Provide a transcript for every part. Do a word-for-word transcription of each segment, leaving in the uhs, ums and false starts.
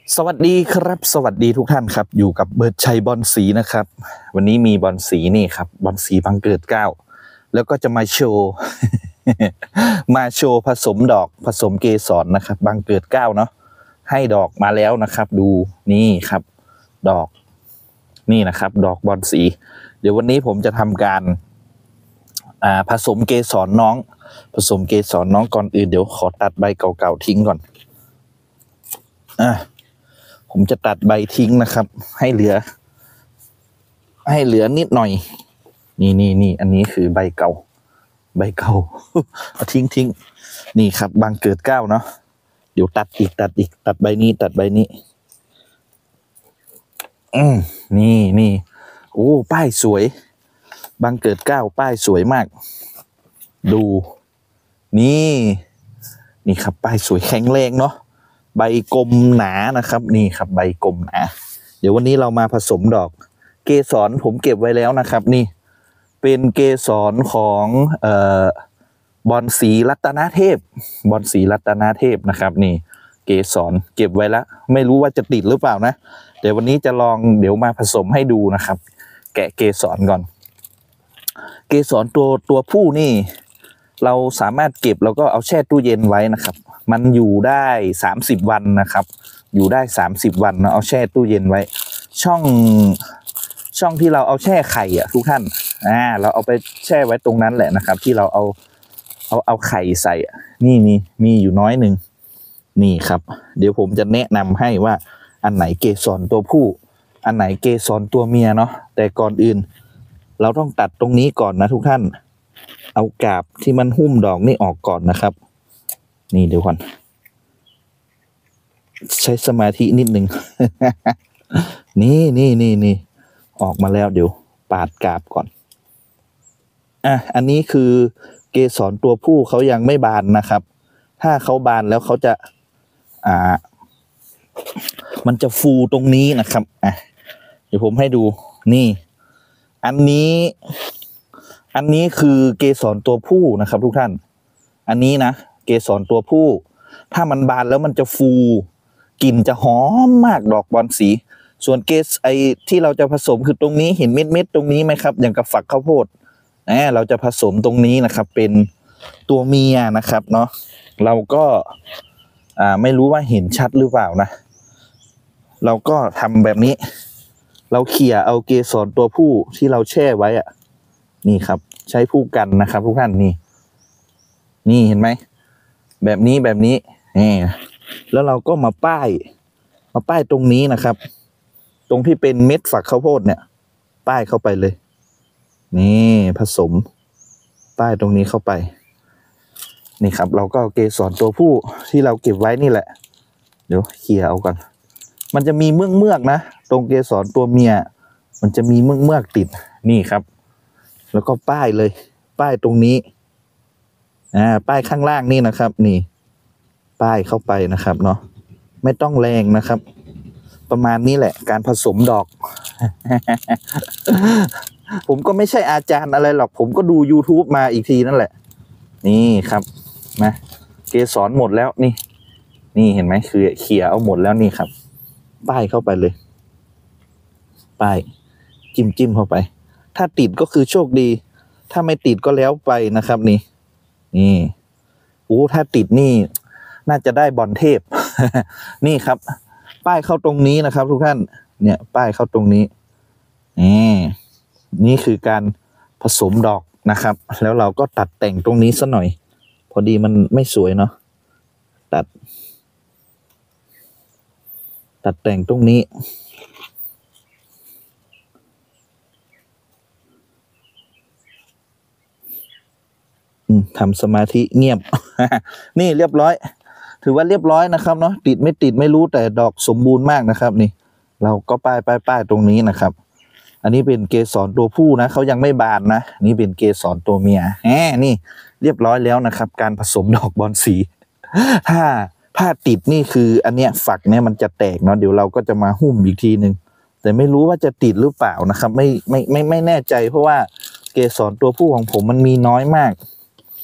สวัสดีครับสวัสดีทุกท่านครับอยู่กับเบิร์ดชัยบอลสีนะครับวันนี้มีบอลสีนี่ครับบอลสีบังเกิดเกล้าแล้วก็จะมาโชว์ มาโชว์ผสมดอกผสมเกสรนะครับบังเกิดเกล้าเนาะให้ดอกมาแล้วนะครับดูนี่ครับดอกนี่นะครับดอกบอลสีเดี๋ยววันนี้ผมจะทำการอ่าผสมเกสรน้องผสมเกสรน้องก่อนอื่นเดี๋ยวขอตัดใบเก่าๆทิ้งก่อนอ่ะผมจะตัดใบทิ้งนะครับให้เหลือให้เหลือนิดหน่อยนี่นี่นี่อันนี้คือใบเก่าใบเก่า เอาทิ้งทิ้งนี่ครับบางเกิดเกล้าเนาะเดี๋ยวตัดอีกตัดอีกตัดใบนี้ตัดใบนี้อืมนี่นี่โอ้ป้ายสวยบางเกิดเกล้าป้ายสวยมากดูนี่นี่ครับป้ายสวยแข็งแรงเนาะใบกลมหนานะครับนี่ครับใบกลมหนาเดี๋ยววันนี้เรามาผสมดอกเกสรผมเก็บไว้แล้วนะครับนี่เป็นเกสรของเอ่อบอลสีรัตนเทพบอลสีรัตนเทพนะครับนี่เกสรเก็บไว้แล้วไม่รู้ว่าจะติดหรือเปล่านะเดี๋ยววันนี้จะลองเดี๋ยวมาผสมให้ดูนะครับแกะเกสรก่อนเกสรตัวตัวผู้นี่เราสามารถเก็บแล้วก็เอาแช่ตู้เย็นไว้นะครับมันอยู่ได้สามสิบวันนะครับอยู่ได้สามสิบวันนะเอาแช่ตู้เย็นไว้ช่องช่องที่เราเอาแช่ไข่อ่ะทุกท่านอ่าเราเอาไปแช่ไว้ตรงนั้นแหละนะครับที่เราเอาเอาเอาไข่ใส่นี่มีมีอยู่น้อยหนึ่งนี่ครับเดี๋ยวผมจะแนะนำให้ว่าอันไหนเกสรตัวผู้อันไหนเกสรตัวเมียเนาะแต่ก่อนอื่นเราต้องตัดตรงนี้ก่อนนะทุกท่านเอากาบที่มันหุ้มดอกนี่ออกก่อนนะครับนี่เดี๋ยวก่อนใช้สมาธินิดนึง นี่นี่นี่นี่ออกมาแล้วเดี๋ยวปาดกาบก่อนอ่ะอันนี้คือเกสรตัวผู้เขายังไม่บานนะครับถ้าเขาบานแล้วเขาจะอ่ามันจะฟูตรงนี้นะครับอ่ะเดี๋ยวผมให้ดูนี่อันนี้อันนี้คือเกสรตัวผู้นะครับทุกท่านอันนี้นะเกสรตัวผู้ถ้ามันบานแล้วมันจะฟูกลิ่นจะหอมมากดอกบอลสีส่วนเกสไอที่เราจะผสมคือตรงนี้เห็นเม็ดเม็ดตรงนี้ไหมครับอย่างกับฝักข้าวโพดนะเราจะผสมตรงนี้นะครับเป็นตัวเมียนะครับเนาะเราก็อ่าไม่รู้ว่าเห็นชัดหรือเปล่านะเราก็ทำแบบนี้เราเขี่ยเอาเกสรตัวผู้ที่เราแช่ไว้อะนี่ครับใช้ผู้กันนะครับทุกท่านนี่นี่เห็นไหมแบบนี้แบบนี้นี่แล้วเราก็มาป้ายมาป้ายตรงนี้นะครับตรงที่เป็นเม็ดฝักข้าวโพดเนี่ยป้ายเข้าไปเลยนี่ผสมป้ายตรงนี้เข้าไปนี่ครับเราก็เอาเกสรตัวผู้ที่เราเก็บไว้นี่แหละเดี๋ยวเขี่ยเอาก่อนมันจะมีเมือกเมือกนะตรงเกสรตัวเมียมันจะมีเมือกเมือกติดนี่ครับแล้วก็ป้ายเลยป้ายตรงนี้อ่าป้ายข้างล่างนี่นะครับนี่ป้ายเข้าไปนะครับเนาะไม่ต้องแรงนะครับประมาณนี้แหละการผสมดอก ผมก็ไม่ใช่อาจารย์อะไรหรอกผมก็ดู YouTube มาอีกทีนั่นแหละนี่ครับนะเกสรหมดแล้วนี่นี่เห็นไหมคือเขี่ยเอาหมดแล้วนี่ครับป้ายเข้าไปเลยป้ายจิ้มจิ้มเข้าไปถ้าติดก็คือโชคดีถ้าไม่ติดก็แล้วไปนะครับนี่นี่โอ้ถ้าติดนี่น่าจะได้บอลเทพ นี่ครับป้ายเข้าตรงนี้นะครับทุกท่านเนี่ยป้ายเข้าตรงนี้นี่นี่คือการผสมดอกนะครับแล้วเราก็ตัดแต่งตรงนี้ซะหน่อยพอดีมันไม่สวยเนาะตัดตัดแต่งตรงนี้ทำสมาธิเงียบ นี่เรียบร้อยถือว่าเรียบร้อยนะครับเนาะติดไม่ติดไม่รู้แต่ดอกสมบูรณ์มากนะครับนี่เราก็ป้ายป้ายป้ายตรงนี้นะครับอันนี้เป็นเกสรตัวผู้นะเขายังไม่บานนะนี่เป็นเกสรตัวเมียแหมนี่เรียบร้อยแล้วนะครับการผสมดอกบอลสี ถ้าถ้าติดนี่คืออันเนี้ยฝักเนี่ยมันจะแตกเนาะเดี๋ยวเราก็จะมาหุ้มอีกทีนึงแต่ไม่รู้ว่าจะติดหรือเปล่านะครับไม่ไม่ไม่ไม่แน่ใจเพราะว่าเกสรตัวผู้ของผมมันมีน้อยมาก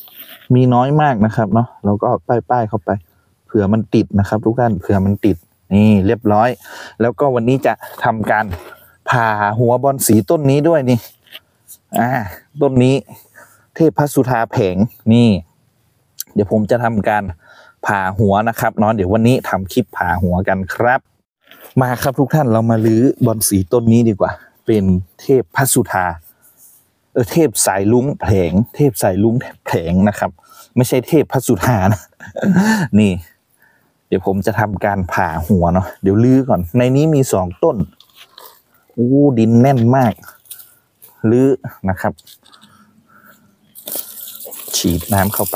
มีน้อยมากนะครับเนาะเราก็ป้ายป้ายเข้าไปเผื่อมันติดนะครับทุกท่านเผื่อมันติดนี่เรียบร้อยแล้วก็วันนี้จะทำการผ่าหัวบอนสีต้นนี้ด้วยนี่อ่าต้นนี้เทพพระสุธาแผงนี่เดี๋ยวผมจะทำการผ่าหัวนะครับเนาะเดี๋ยววันนี้ทำคลิปผ่าหัวกันครับมาครับทุกท่านเรามาลื้อบอนสีต้นนี้ดีกว่าเป็นเทพพระสุธาเออเทพสายลุ้งแผงเทพสายลุ้งแผงนะครับไม่ใช่เทพพระสุธานะ นี่เดี๋ยวผมจะทำการผ่าหัวเนาะเดี๋ยวลื้อก่อนในนี้มีสองต้นอู้ดินแน่นมากลื้อนะครับฉีดน้ำเข้าไป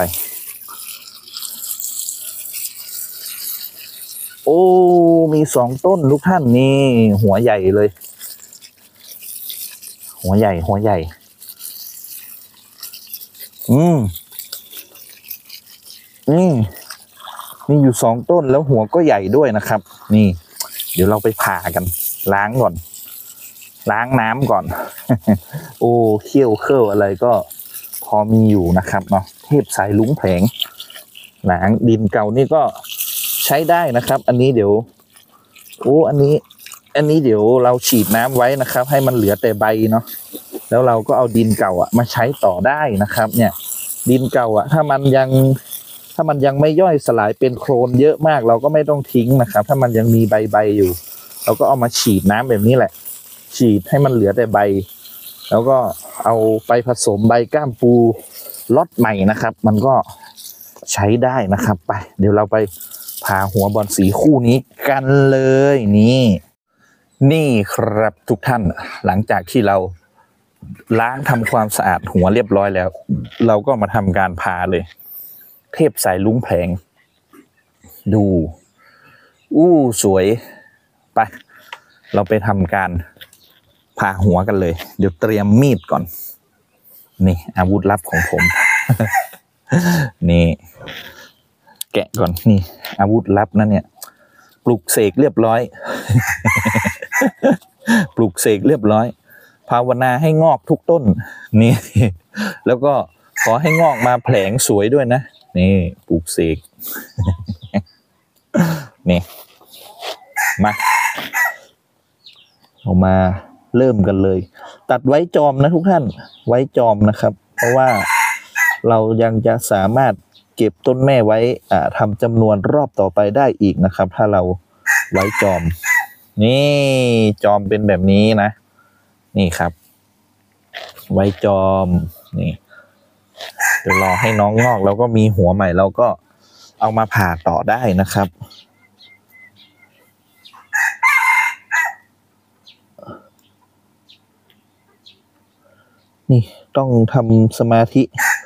โอ้มีสองต้นทุกท่านนี่หัวใหญ่เลยหัวใหญ่หัวใหญ่อืมนี่มีอยู่สองต้นแล้วหัวก็ใหญ่ด้วยนะครับนี่เดี๋ยวเราไปผ่ากันล้างก่อนล้างน้ำก่อน โอ้เขี้ยวเขี้ยวอะไรก็พอมีอยู่นะครับเนาะเทพสายลุ้งแผงล้างดินเก่านี่ก็ใช้ได้นะครับอันนี้เดี๋ยวโอ้อันนี้อันนี้เดี๋ยวเราฉีดน้ำไว้นะครับให้มันเหลือแต่ใบเนาะแล้วเราก็เอาดินเก่าอ่ะมาใช้ต่อได้นะครับเนี่ยดินเก่าอ่ะถ้ามันยังถ้ามันยังไม่ย่อยสลายเป็นโคลนเยอะมากเราก็ไม่ต้องทิ้งนะครับถ้ามันยังมีใบใบอยู่เราก็เอามาฉีดน้ำแบบนี้แหละฉีดให้มันเหลือแต่ใบแล้วก็เอาไปผสมใบก้ามปูล็อตใหม่นะครับมันก็ใช้ได้นะครับไปเดี๋ยวเราไปผ่าหัวบอนสีคู่นี้กันเลยนี่นี่ครับทุกท่านหลังจากที่เราล้างทำความสะอาดหัวเรียบร้อยแล้วเราก็มาทำการผ่าเลยเทพสายลุ้งแผงดูอู้สวยไปเราไปทำการผ่าหัวกันเลยเดี๋ยวเตรียมมีดก่อนนี่อาวุธลับของผม นี่แกะก่อนนี่อาวุธลับนั่นเนี่ยปลุกเสกเรียบร้อย ปลุกเสกเรียบร้อยภาวนาให้งอกทุกต้นนี่ แล้วก็ขอให้งอกมาแผลงสวยด้วยนะนี่ปลูกเสก นี่มาเอามาเริ่มกันเลยตัดไว้จอมนะทุกท่านไว้จอมนะครับเพราะว่าเรายังจะสามารถเก็บต้นแม่ไว้อ่าทำจำนวนรอบต่อไปได้อีกนะครับถ้าเราไว้จอมนี่จอมเป็นแบบนี้นะนี่ครับไว้จอมนี่เดี๋ยวรอให้น้องงอกแล้วก็มีหัวใหม่เราก็เอามาผ่าต่อได้นะครับนี่ต้องทำสมาธิ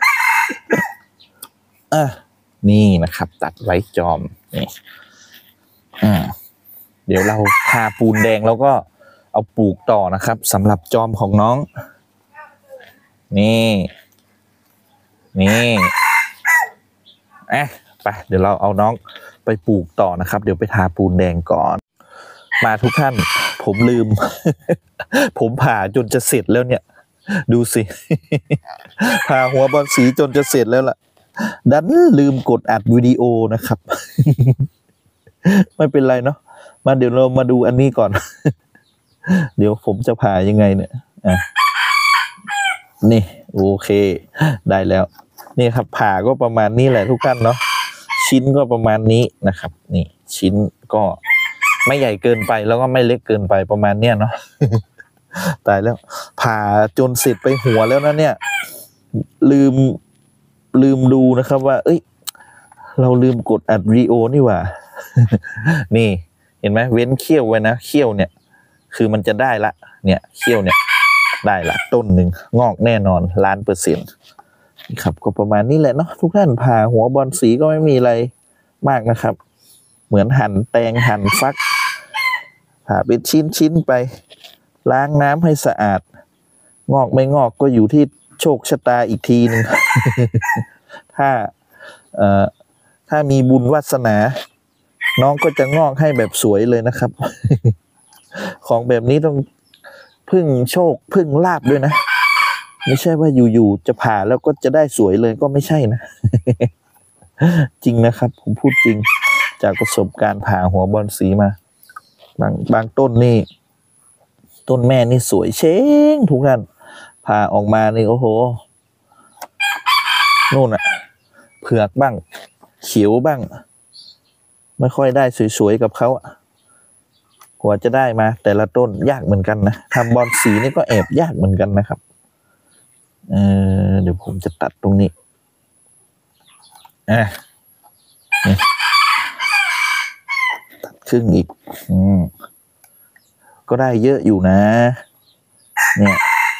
อ่ะนี่นะครับตัดไว้จอมนี่อ่าเดี๋ยวเราทาปูนแดงแล้วก็เอาปลูกต่อนะครับสำหรับจอมของน้องนี่นี่อ่ะไปเดี๋ยวเราเอาน้องไปปลูกต่อนะครับเดี๋ยวไปทาปูนแดงก่อนมาทุกท่านผมลืม ผมผ่าจนจะเสร็จแล้วเนี่ยดูสิ ผ่าหัวบอนสีจนจะเสร็จแล้วล่ะดันลืมกดอัดวิดีโอนะครับ ไม่เป็นไรเนาะมาเดี๋ยวเรามาดูอันนี้ก่อน เดี๋ยวผมจะผ่ายังไงเนี่ยอ่ะนี่โอเคได้แล้วนี่ครับผ่าก็ประมาณนี้แหละทุกท่านเนาะชิ้นก็ประมาณนี้นะครับนี่ชิ้นก็ไม่ใหญ่เกินไปแล้วก็ไม่เล็กเกินไปประมาณเนี้ยเนาะ ตายแล้วผ่าจนเสร็จไปหัวแล้วนะเนี่ยลืมลืมดูนะครับว่าเอ้ยเราลืมกดอัดวิดีโอนี่หว่า นี่เห็นไหมเว้นเขี้ยวไว้นะเขี้ยวเนี่ยคือมันจะได้ละเนี่ยเขี้ยวเนี่ยได้ละต้นหนึ่งงอกแน่นอนล้านเปอร์เซ็นต์ครับก็ประมาณนี้แหละเนาะทุกท่านผ่าหัวบอนสีก็ไม่มีอะไรมากนะครับเหมือนหั่นแตงหั่นฟักผ่าเป็นชิ้นๆไปล้างน้ำให้สะอาดงอกไม่งอกก็อยู่ที่โชคชะตาอีกทีนึง ถ้าเอ่อถ้ามีบุญวาสนาน้องก็จะงอกให้แบบสวยเลยนะครับ ของแบบนี้ต้องพึ่งโชคพึ่งลาภด้วยนะไม่ใช่ว่าอยู่ๆจะผ่าแล้วก็จะได้สวยเลยก็ไม่ใช่นะ จริงนะครับผมพูดจริงจากประสบการณ์ผ่าหัวบอนสีมาบางบางต้นนี่ต้นแม่นี่สวยเช้งทุกท่านผ่าออกมานี่โอ้โหนู่นอะเผือกบ้างเขียวบ้างไม่ค่อยได้สวยๆกับเขากว่าจะได้มาแต่ละต้นยากเหมือนกันนะทำบอนสีนี่ก็แอบยากเหมือนกันนะครับเออเดี๋ยวผมจะตัดตรงนี้อ่ะตัดครึ่งอีกอืมก็ได้เยอะอยู่นะเนี่ย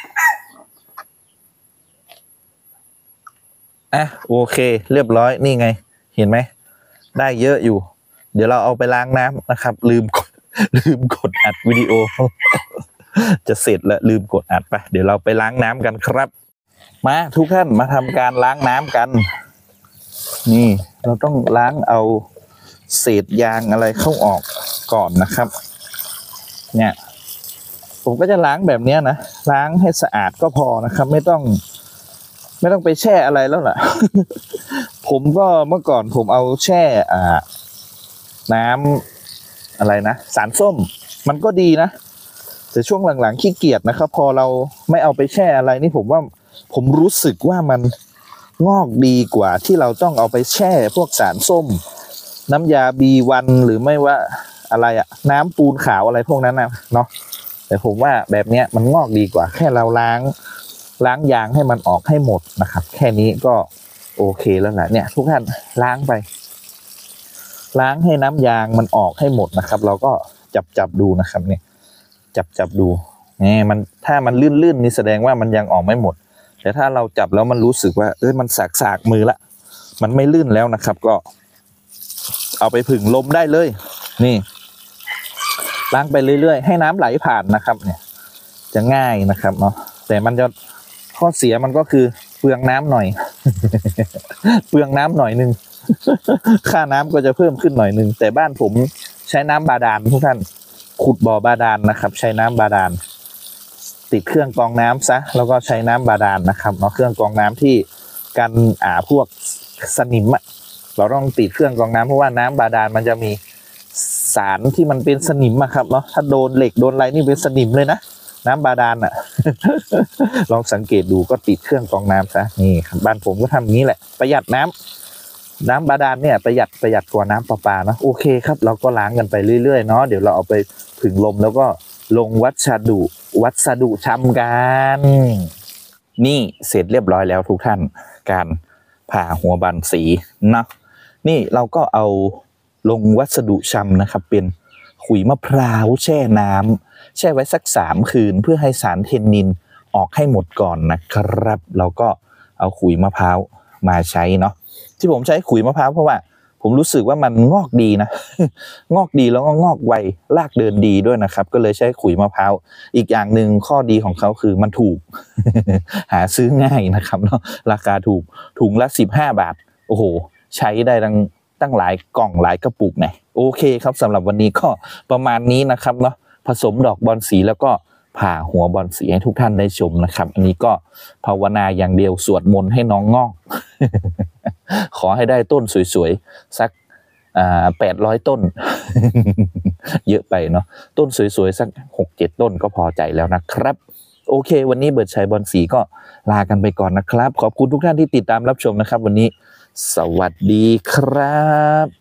อ่ะโอเคเรียบร้อยนี่ไงเห็นไหมได้เยอะอยู่เดี๋ยวเราเอาไปล้างน้ำนะครับลืมกดลืมกดอัดวิดีโอจะเสร็จแล้วลืมกดอัดไปเดี๋ยวเราไปล้างน้ำกันครับมาทุกท่านมาทำการล้างน้ำกันนี่เราต้องล้างเอาเศษยางอะไรเข้าออกก่อนนะครับเนี่ยผมก็จะล้างแบบนี้นะล้างให้สะอาดก็พอนะครับไม่ต้องไม่ต้องไปแช่อะไรแล้วล่ะ ผมก็เมื่อก่อนผมเอาแช่อ่าน้ำอะไรนะสารส้มมันก็ดีนะแต่ช่วงหลังๆขี้เกียจนะครับพอเราไม่เอาไปแช่อะไรนี่ผมว่าผมรู้สึกว่ามันงอกดีกว่าที่เราต้องเอาไปแช่พวกสารส้มน้ำยา บี วัน หรือไม่ว่าอะไรอะน้ำปูนขาวอะไรพวกนั้นนะเนาะแต่ผมว่าแบบเนี้ยมันงอกดีกว่าแค่เราล้างล้างยางให้มันออกให้หมดนะครับแค่นี้ก็โอเคแล้วแหละเนี่ยทุกท่านล้างไปล้างให้น้ำยางมันออกให้หมดนะครับเราก็จับจับดูนะครับเนี่ยจับจับดูนี่มันถ้ามันลื่นๆนี่แสดงว่ามันยังออกไม่หมดแต่ถ้าเราจับแล้วมันรู้สึกว่าเอ้ยมันสากๆมือละมันไม่ลื่นแล้วนะครับก็เอาไปผึ่งลมได้เลยนี่ล้างไปเรื่อยๆให้น้ำไหลผ่านนะครับเนี่ยจะง่ายนะครับเนาะแต่มันจะข้อเสียมันก็คือเปลืองน้ำหน่อย เปลืองน้ำหน่อยนึง ค่าน้ำก็จะเพิ่มขึ้นหน่อยนึงแต่บ้านผมใช้น้ำบาดาลทุกท่านขุดบ่อบาดาลนะครับใช้น้ำบาดาลติดเครื่องกรองน้ำซะแล้วก็ใช้น้ำบาดาลนะครับเนาะเครื่องกรองน้ำที่กันอ่าพวกสนิมอะเราต้องติดเครื่องกรองน้ำเพราะว่าน้ำบาดาลมันจะมีสารที่มันเป็นสนิมอะครับเนาะถ้าโดนเหล็กโดนอะไรนี่เป็นสนิมเลยนะน้ำบาดาลอ่ะ ลองสังเกตดูก็ติดเครื่องกรองน้ำซะนี่ครับบ้านผมก็ทำงี้แหละประหยัดน้ำน้ำบาดาลเนี่ยประหยัดประหยัดกว่าน้ำประปานะโอเคครับเราก็ล้างกันไปเรื่อยๆเนาะเดี๋ยวเราเอาไปผึ่งลมแล้วก็ลงวัสดุวัสดุชำกันนี่เสร็จเรียบร้อยแล้วทุกท่านการผ่าหัวบันสีเนาะนี่เราก็เอาลงวัสดุชำนะครับเป็นขุยมะพร้าวแช่น้ำแช่ไว้สักสามคืนเพื่อให้สารเทนนินออกให้หมดก่อนนะครับเราก็เอาขุยมะพร้าวมาใช้เนาะที่ผมใช้ขุยมะพร้าวเพราะว่าผมรู้สึกว่ามันงอกดีนะ งอกดีแล้วก็งอกไวรากเดินดีด้วยนะครับก็เลยใช้ขุยมะพร้าวอีกอย่างหนึ่งข้อดีของเขาคือมันถูก หาซื้อง่ายนะครับเนาะราคาถูกถุงละสิบห้าบาทโอ้โหใช้ได้ตั้งตั้งหลายกล่องหลายกระปุกเนี่ยโอเคครับสำหรับวันนี้ก็ประมาณนี้นะครับเนาะผสมดอกบอนสีแล้วก็ผ่าหัวบอนสีให้ทุกท่านได้ชมนะครับอันนี้ก็ภาวนาอย่างเดียวสวดมนต์ให้น้องงอก ขอให้ได้ต้นสวยๆสักอ่าแปดร้อยต้น เยอะไปเนาะต้นสวยๆสักหกเจ็ดต้นก็พอใจแล้วนะครับโอเควันนี้เบิร์ดชัยบอนสีก็ลากันไปก่อนนะครับขอบคุณทุกท่านที่ติดตามรับชมนะครับวันนี้สวัสดีครับ